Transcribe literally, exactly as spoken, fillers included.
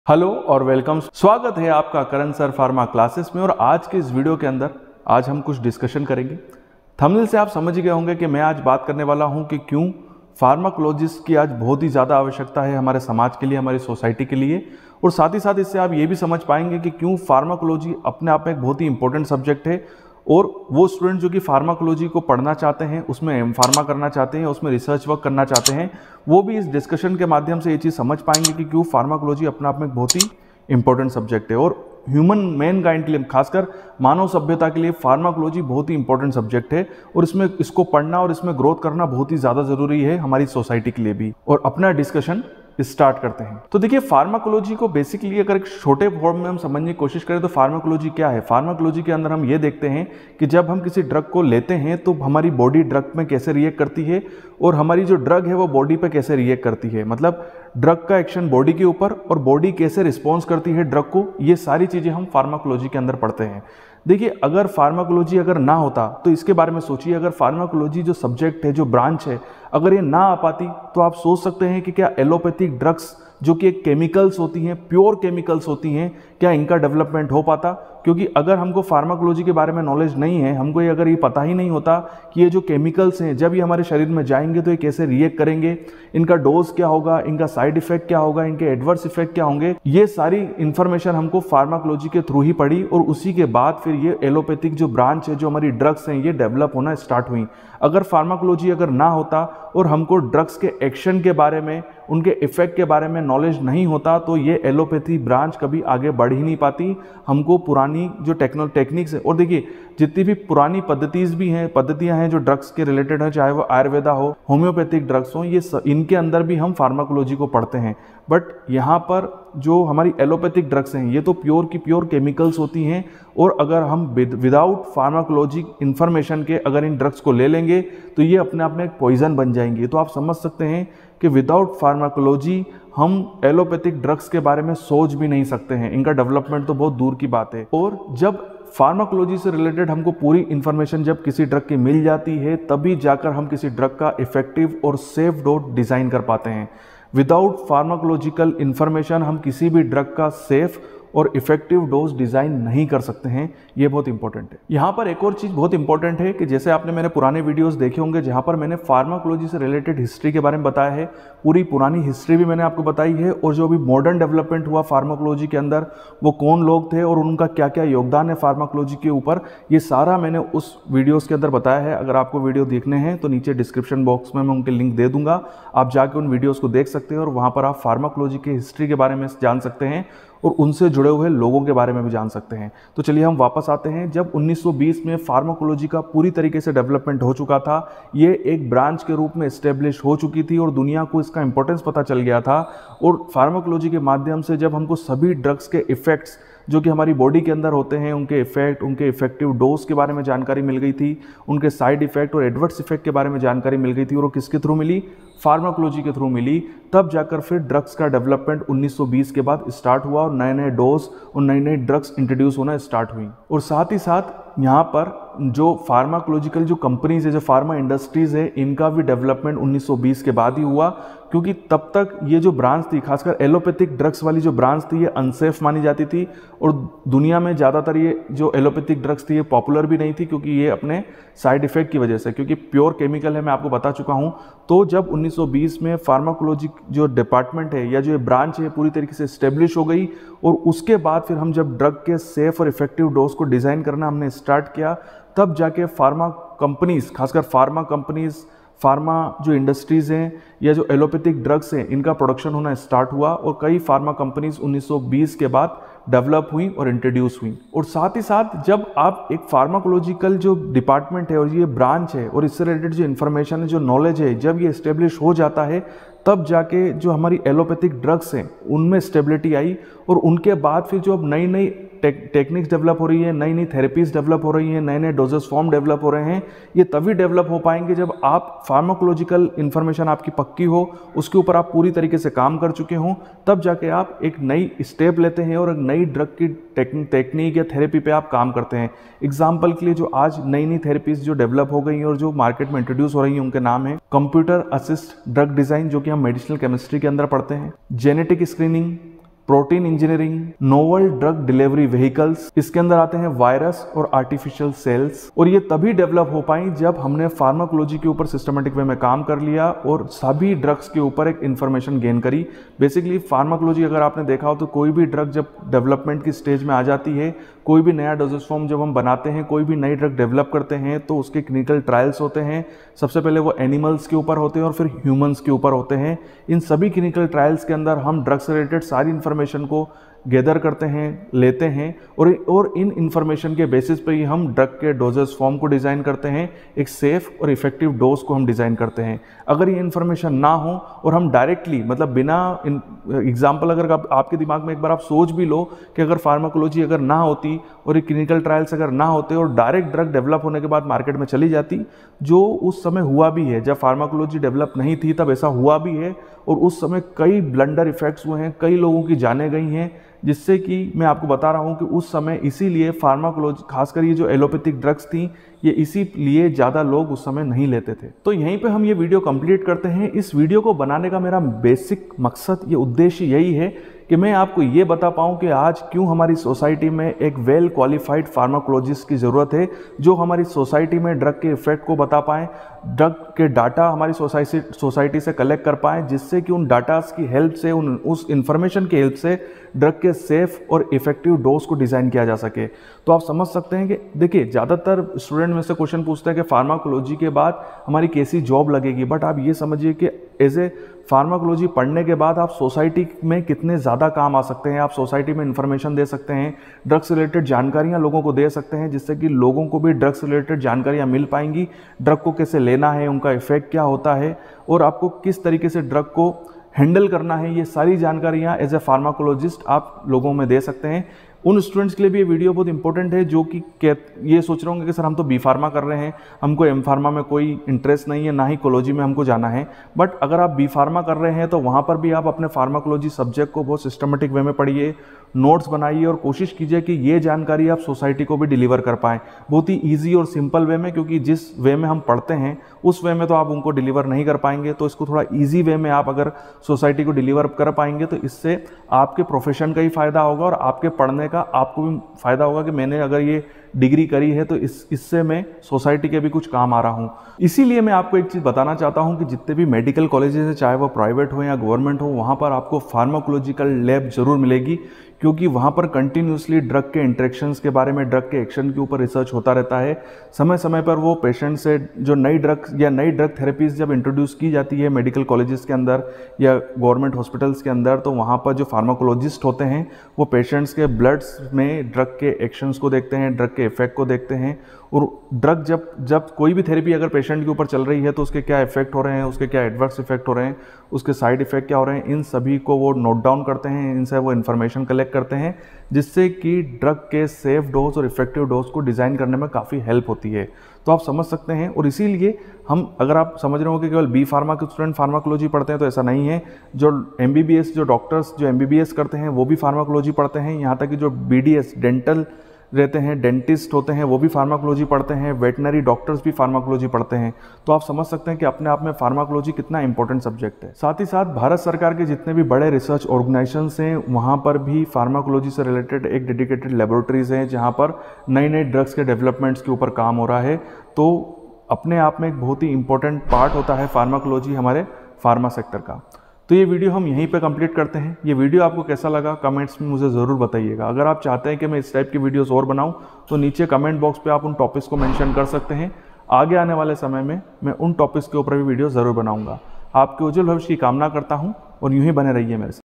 Hello और welcome. स्वागत है आपका करण सर फार्मा क्लासेस में। और आज के इस वीडियो के अंदर आज हम कुछ डिस्कशन करेंगे। थंबनेल से आप समझ गए होंगे कि मैं आज बात करने वाला हूं कि क्यों फार्माकोलॉजिस्ट की आज बहुत ही ज़्यादा आवश्यकता है हमारे समाज के लिए, हमारी सोसाइटी के लिए। और साथ ही साथ इससे आप ये भी समझ पाएंगे कि क्यों फार्माकोलॉजी अपने आप में एक बहुत ही इंपॉर्टेंट सब्जेक्ट है। और वो स्टूडेंट जो कि फार्माकोलॉजी को पढ़ना चाहते हैं, उसमें एम फार्मा करना चाहते हैं, उसमें रिसर्च वर्क करना चाहते हैं, वो भी इस डिस्कशन के माध्यम से ये चीज़ समझ पाएंगे कि क्यों फार्माकोलॉजी अपने आप में एक बहुत ही इंपॉर्टेंट सब्जेक्ट है। और ह्यूमन मैन काइंड के लिए, खासकर मानव सभ्यता के लिए फार्माकोलॉजी बहुत ही इंपॉर्टेंट सब्जेक्ट है। और इसमें इसको पढ़ना और इसमें ग्रोथ करना बहुत ही ज़्यादा ज़रूरी है हमारी सोसाइटी के लिए भी। और अपना डिस्कशन स्टार्ट करते हैं। तो देखिए, फार्माकोलॉजी को बेसिकली अगर एक छोटे फॉर्म में हम समझने की कोशिश करें तो फार्माकोलॉजी क्या है। फार्माकोलॉजी के अंदर हम ये देखते हैं कि जब हम किसी ड्रग को लेते हैं तो हमारी बॉडी ड्रग में कैसे रिएक्ट करती है और हमारी जो ड्रग है वो बॉडी पे कैसे रिएक्ट करती है। मतलब ड्रग का एक्शन बॉडी के ऊपर और बॉडी कैसे रिस्पॉन्स करती है ड्रग को, ये सारी चीज़ें हम फार्माकोलॉजी के अंदर पढ़ते हैं। देखिए, अगर फार्माकोलॉजी अगर ना होता तो इसके बारे में सोचिए। अगर फार्माकोलॉजी जो सब्जेक्ट है, जो ब्रांच है, अगर ये ना आ पाती तो आप सोच सकते हैं कि क्या एलोपैथिक ड्रग्स जो कि एक केमिकल्स होती हैं, प्योर केमिकल्स होती हैं, क्या इनका डेवलपमेंट हो पाता। क्योंकि अगर हमको फार्माकोलॉजी के बारे में नॉलेज नहीं है, हमको ये अगर ये पता ही नहीं होता कि ये जो केमिकल्स हैं जब ये हमारे शरीर में जाएंगे तो ये कैसे रिएक्ट करेंगे, इनका डोज क्या होगा, इनका साइड इफेक्ट क्या होगा, इनके एडवर्स इफेक्ट क्या होंगे, ये सारी इंफॉर्मेशन हमको फार्माकोलॉजी के थ्रू ही पड़ी। और उसी के बाद फिर ये एलोपैथिक जो ब्रांच है, जो हमारी ड्रग्स हैं, ये डेवलप होना स्टार्ट हुई। अगर फार्माकोलॉजी अगर ना होता और हमको ड्रग्स के एक्शन के बारे में, उनके इफेक्ट के बारे में नॉलेज नहीं होता तो ये एलोपैथी ब्रांच कभी आगे बढ़ ही नहीं पाती। हमको पुरानी जो टेक्नो टेक्निक्स है, और देखिए जितनी भी पुरानी पद्धतियाँ भी हैं पद्धतियां हैं जो ड्रग्स के रिलेटेड है, चाहे वो आयुर्वेदा हो, होम्योपैथिक ड्रग्स हो, ये स, इनके अंदर भी हम फार्माकोलॉजी को पढ़ते हैं। बट यहाँ पर जो हमारी एलोपैथिक ड्रग्स हैं ये तो प्योर की प्योर केमिकल्स होती हैं। और अगर हम विदाउट फार्माकोलॉजी इंफॉर्मेशन के अगर इन ड्रग्स को ले लेंगे तो ये अपने आप में एक पॉइजन बन जाएंगी। तो आप समझ सकते हैं कि विदाउट फार्माकोलॉजी हम एलोपैथिक ड्रग्स के बारे में सोच भी नहीं सकते हैं, इनका डेवलपमेंट तो बहुत दूर की बात है। और जब फार्माकोलॉजी से रिलेटेड हमको पूरी इंफॉर्मेशन जब किसी ड्रग की मिल जाती है तभी जाकर हम किसी ड्रग का इफेक्टिव और सेफ डोज डिज़ाइन कर पाते हैं। विदाउट फार्माकोलॉजिकल इंफॉर्मेशन हम किसी भी ड्रग का सेफ और इफेक्टिव डोज डिज़ाइन नहीं कर सकते हैं। ये बहुत इंपॉर्टेंट है। यहाँ पर एक और चीज़ बहुत इंपॉर्टेंट है कि जैसे आपने मेरे पुराने वीडियोस देखे होंगे जहाँ पर मैंने फार्माकोलॉजी से रिलेटेड हिस्ट्री के बारे में बताया है, पूरी पुरानी हिस्ट्री भी मैंने आपको बताई है। और जो भी मॉडर्न डेवलपमेंट हुआ फार्माकोलॉजी के अंदर, वो कौन लोग थे और उनका क्या क्या योगदान है फार्माकोलॉजी के ऊपर, ये सारा मैंने उस वीडियोज़ के अंदर बताया है। अगर आपको वीडियो देखने हैं तो नीचे डिस्क्रिप्शन बॉक्स में मैं उनके लिंक दे दूंगा, आप जाके उन वीडियोज़ को देख सकते हैं और वहाँ पर आप फार्माकोलॉजी के हिस्ट्री के बारे में जान सकते हैं और उनसे जुड़े हुए लोगों के बारे में भी जान सकते हैं। तो चलिए हम वापस आते हैं। जब उन्नीस सौ बीस में फार्माकोलॉजी का पूरी तरीके से डेवलपमेंट हो चुका था, ये एक ब्रांच के रूप में एस्टेब्लिश हो चुकी थी और दुनिया को इसका इंपॉर्टेंस पता चल गया था। और फार्माकोलॉजी के माध्यम से जब हमको सभी ड्रग्स के इफेक्ट्स जो कि हमारी बॉडी के अंदर होते हैं, उनके इफेक्ट, उनके इफेक्टिव डोज के बारे में जानकारी मिल गई थी, उनके साइड इफेक्ट और एडवर्स इफेक्ट के बारे में जानकारी मिल गई थी। और वो किसके थ्रू मिली? फार्माकोलॉजी के थ्रू मिली। तब जाकर फिर ड्रग्स का डेवलपमेंट उन्नीस सौ बीस के बाद स्टार्ट हुआ और नए नए डोज और नई नई ड्रग्स इंट्रोड्यूस होना स्टार्ट हुई। और साथ ही साथ यहाँ पर जो फार्माकोलॉजिकल जो कंपनीज है, जो फार्मा इंडस्ट्रीज है, इनका भी डेवलपमेंट उन्नीस सौ बीस के बाद ही हुआ। क्योंकि तब तक ये जो ब्रांच थी, खासकर एलोपैथिक ड्रग्स वाली जो ब्रांच थी, ये अनसेफ मानी जाती थी। और दुनिया में ज़्यादातर ये जो एलोपैथिक ड्रग्स थी ये पॉपुलर भी नहीं थी, क्योंकि ये अपने साइड इफेक्ट की वजह से, क्योंकि प्योर केमिकल है, मैं आपको बता चुका हूँ। तो जब उन्नीस सौ बीस में फार्माकोलॉजी जो डिपार्टमेंट है या जो ब्रांच है पूरी तरीके से स्टेब्लिश हो गई, और उसके बाद फिर हम जब ड्रग के सेफ और इफेक्टिव डोज को डिज़ाइन करना हमने स्टार्ट किया, तब जाके फार्मा कंपनीज, खासकर फार्मा कंपनीज, फार्मा जो इंडस्ट्रीज़ हैं या जो एलोपैथिक ड्रग्स हैं, इनका प्रोडक्शन होना स्टार्ट हुआ। और कई फार्मा कंपनीज उन्नीस सौ बीस के बाद डेवलप हुई और इंट्रोड्यूस हुई। और साथ ही साथ जब आप एक फार्माकोलॉजिकल जो डिपार्टमेंट है और ये ब्रांच है और इससे रिलेटेड जो इन्फॉर्मेशन है, जो नॉलेज है, जब ये इस्टेब्लिश हो जाता है तब जाके जो हमारी एलोपैथिक ड्रग्स हैं उनमें स्टेबिलिटी आई। और उनके बाद फिर जो अब नई नई टेक, टेक्निक्स डेवलप हो रही है, नई नई थेरेपीज डेवलप हो रही हैं, नए नए डोजेस फॉर्म डेवलप हो रहे हैं, ये तभी डेवलप हो पाएंगे जब आप फार्माकोलॉजिकल इन्फॉर्मेशन आपकी पक्की हो, उसके ऊपर आप पूरी तरीके से काम कर चुके हों, तब जाके आप एक नई स्टेप लेते हैं और एक नई ड्रग की टेक्निक या थेरेपी पे आप काम करते हैं। एग्जाम्पल के लिए जो आज नई नई थेरेपीज जो डेवलप हो गई हैं और जो मार्केट में इंट्रोड्यूस हो रही हैं, उनके नाम है कंप्यूटर असिस्ट ड्रग डिज़ाइन, जो कि हम मेडिसिनल केमिस्ट्री के अंदर पढ़ते हैं, genetic screening, protein engineering, novel drug delivery vehicles, इसके अंदर आते हैं वायरस और आर्टिफिशियल सेल्स। और ये तभी डेवलप हो पाई जब हमने फार्माकोलॉजी के ऊपर सिस्टमेटिक वे में काम कर लिया और सभी ड्रग्स के ऊपर एक इंफॉर्मेशन गेन करी। बेसिकली फार्माकोलॉजी अगर आपने देखा हो तो कोई भी ड्रग जब डेवलपमेंट की स्टेज में आ जाती है, कोई भी नया डोजेज फॉर्म जब हम बनाते हैं, कोई भी नई ड्रग डेवलप करते हैं तो उसके क्लिनिकल ट्रायल्स होते हैं। सबसे पहले वो एनिमल्स के ऊपर होते हैं और फिर ह्यूमंस के ऊपर होते हैं। इन सभी क्लिनिकल ट्रायल्स के अंदर हम ड्रग से रिलेटेड सारी इंफॉर्मेशन को गैदर करते हैं, लेते हैं और और इन इंफॉर्मेशन के बेसिस पे ही हम ड्रग के डोजेस फॉर्म को डिज़ाइन करते हैं, एक सेफ और इफेक्टिव डोज को हम डिज़ाइन करते हैं। अगर ये इन्फॉर्मेशन ना हो और हम डायरेक्टली मतलब बिना एग्जाम्पल अगर आप, आपके दिमाग में एक बार आप सोच भी लो कि अगर फार्माकोलॉजी अगर ना होती और ये क्लिनिकल ट्रायल्स अगर ना होते और डायरेक्ट ड्रग डेवलप होने के बाद मार्केट में चली जाती, जो उस समय हुआ भी है, जब फार्माकोलॉजी डेवलप नहीं थी तब ऐसा हुआ भी है और उस समय कई ब्लंडर इफेक्ट्स हुए हैं, कई लोगों की जानें गई हैं, जिससे कि मैं आपको बता रहा हूं कि उस समय इसीलिए फार्माकोलॉजी खासकर ये जो एलोपैथिक ड्रग्स थी ये इसीलिए ज़्यादा लोग उस समय नहीं लेते थे। तो यहीं पे हम ये वीडियो कंप्लीट करते हैं। इस वीडियो को बनाने का मेरा बेसिक मकसद, ये उद्देश्य यही है कि मैं आपको ये बता पाऊँ कि आज क्यों हमारी सोसाइटी में एक वेल क्वालिफाइड फार्माकोलॉजिस्ट की ज़रूरत है, जो हमारी सोसाइटी में ड्रग के इफेक्ट को बता पाएँ, ड्रग के डाटा हमारी सोसाइटी सोसाइटी से कलेक्ट कर पाएँ, जिससे कि उन डाटास की हेल्प से, उन उस इंफॉर्मेशन की हेल्प से ड्रग के सेफ और इफेक्टिव डोज को डिज़ाइन किया जा सके। तो आप समझ सकते हैं कि देखिए, ज़्यादातर स्टूडेंट में से क्वेश्चन पूछते हैं कि फार्माकोलॉजी के बाद हमारी कैसी जॉब लगेगी, बट आप ये समझिए कि एज ए फार्माकोलॉजी पढ़ने के बाद आप सोसाइटी में कितने ज़्यादा काम आ सकते हैं। आप सोसाइटी में इंफॉर्मेशन दे सकते हैं, ड्रग्स से रिलेटेड जानकारियां लोगों को दे सकते हैं, जिससे कि लोगों को भी ड्रग्स से रिलेटेड जानकारियां मिल पाएंगी, ड्रग को कैसे लेना है, उनका इफेक्ट क्या होता है और आपको किस तरीके से ड्रग को हैंडल करना है, ये सारी जानकारियां एज ए फार्माकोलॉजिस्ट आप लोगों में दे सकते हैं। उन स्टूडेंट्स के लिए भी ये वीडियो बहुत इंपॉर्टेंट है जो कि ये सोच रहे होंगे कि सर हम तो बी फार्मा कर रहे हैं, हमको एम फार्मा में कोई इंटरेस्ट नहीं है, ना ही कोलॉजी में हमको जाना है। बट अगर आप बी फार्मा कर रहे हैं तो वहाँ पर भी आप अपने फार्माकोलॉजी सब्जेक्ट को बहुत सिस्टमेटिक वे में पढ़िए, नोट्स बनाइए और कोशिश कीजिए कि ये जानकारी आप सोसाइटी को भी डिलीवर कर पाएँ बहुत ही ईजी और सिंपल वे में, क्योंकि जिस वे में हम पढ़ते हैं उस वे में तो आप उनको डिलीवर नहीं कर पाएंगे। तो इसको थोड़ा ईजी वे में आप अगर सोसाइटी को डिलीवर कर पाएंगे तो इससे आपके प्रोफेशन का ही फ़ायदा होगा और आपके पढ़ने का आपको भी फ़ायदा होगा कि मैंने अगर ये डिग्री करी है तो इस इससे मैं सोसाइटी के भी कुछ काम आ रहा हूँ। इसीलिए मैं आपको एक चीज़ बताना चाहता हूँ कि जितने भी मेडिकल कॉलेजेस हैं, चाहे वो प्राइवेट हो या गवर्नमेंट हो, वहाँ पर आपको फार्माकोलॉजिकल लैब जरूर मिलेगी, क्योंकि वहाँ पर कंटिन्यूसली ड्रग के इंटरेक्शंस के बारे में, ड्रग के एक्शन के ऊपर रिसर्च होता रहता है। समय समय पर वो पेशेंट से जो नई ड्रग या नई ड्रग थेरेपीज जब इंट्रोड्यूस की जाती है मेडिकल कॉलेजेस के अंदर या गवर्नमेंट हॉस्पिटल्स के अंदर, तो वहाँ पर जो फार्माकोलॉजिस्ट होते हैं वो पेशेंट्स के ब्लड्स में ड्रग के एक्शंस को देखते हैं, ड्रग के इफेक्ट को देखते हैं और ड्रग जब जब कोई भी थेरेपी अगर पेशेंट के ऊपर चल रही है तो उसके क्या इफेक्ट हो रहे हैं, उसके क्या एडवर्स इफेक्ट हो रहे हैं, उसके साइड इफेक्ट क्या हो रहे हैं, इन सभी को वो नोट डाउन करते हैं, इनसे वो इन्फॉर्मेशन कलेक्ट करते हैं, जिससे कि ड्रग के सेफ डोज और इफेक्टिव डोज को डिज़ाइन करने में काफ़ी हेल्प होती है। तो आप समझ सकते हैं। और इसीलिए हम, अगर आप समझ रहे हो कि केवल बी फार्मा के स्टूडेंट फार्माकोलॉजी पढ़ते हैं, तो ऐसा नहीं है। जो एमबीबीएस, जो डॉक्टर्स जो एमबीबीएस करते हैं वो भी फार्माकोलॉजी पढ़ते हैं। यहाँ तक कि जो बीडीएस डेंटल रहते हैं, डेंटिस्ट होते हैं, वो भी फार्माकोलॉजी पढ़ते हैं, वेटनरी डॉक्टर्स भी फार्माकोलॉजी पढ़ते हैं। तो आप समझ सकते हैं कि अपने आप में फार्माकोलॉजी कितना इंपॉर्टेंट सब्जेक्ट है। साथ ही साथ भारत सरकार के जितने भी बड़े रिसर्च ऑर्गेनाइजेशंस हैं, वहाँ पर भी फार्माकोलॉजी से रिलेटेड एक डेडिकेटेड लेबोरेटरीज हैं, जहाँ पर नई नई ड्रग्स के डेवलपमेंट्स के ऊपर काम हो रहा है। तो अपने आप में एक बहुत ही इंपॉर्टेंट पार्ट होता है फार्माकोलॉजी हमारे फार्मा सेक्टर का। तो ये वीडियो हम यहीं पे कंप्लीट करते हैं। ये वीडियो आपको कैसा लगा कमेंट्स में मुझे ज़रूर बताइएगा। अगर आप चाहते हैं कि मैं इस टाइप की वीडियोस और बनाऊं तो नीचे कमेंट बॉक्स पे आप उन टॉपिक्स को मेंशन कर सकते हैं। आगे आने वाले समय में मैं उन टॉपिक्स के ऊपर भी वीडियो ज़रूर बनाऊंगा। आपके उज्जवल भविष्य की कामना करता हूं और यूं ही बने रहिए मेरे साथ।